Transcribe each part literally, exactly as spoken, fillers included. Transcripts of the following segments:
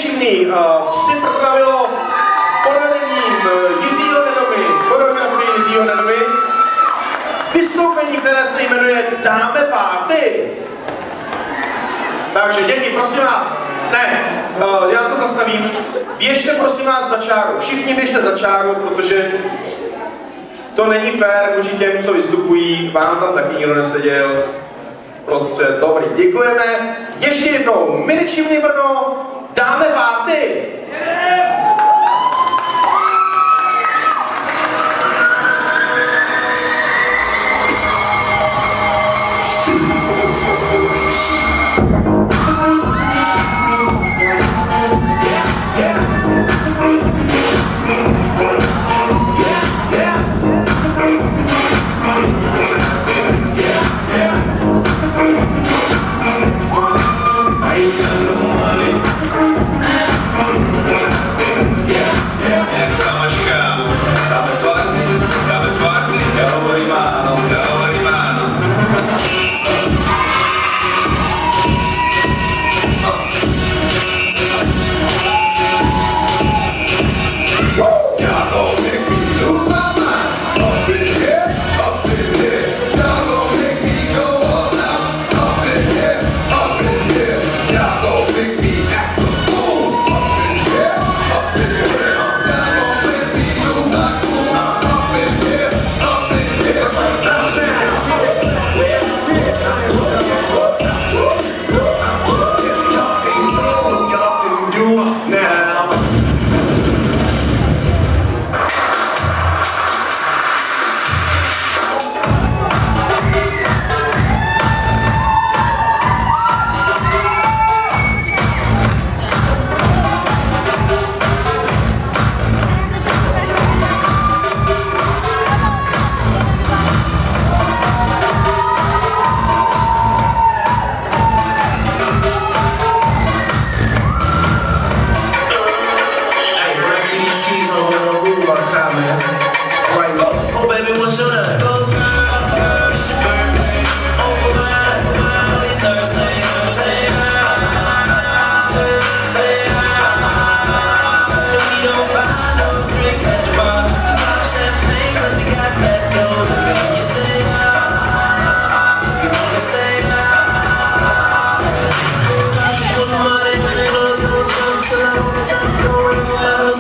Čimný uh, připravilo pod vedením Jiřího Nedomy, choreografii Jiřího Nedomy, vystoupení, které se jmenuje Dáme party. Takže děti, prosím vás, ne, uh, já to zastavím, běžte prosím vás za čáru, všichni běžte za čáru, protože to není fér vůči těm, co vystupují, vám tam taky nikdo neseděl. Prostřed, dobrý, děkujeme. Ještě jednou, Mini Čimny Brno, dáme party!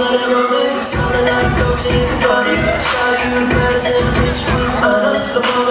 Smelling like Dolce and Gabbana, shout you the medicine, which was mine.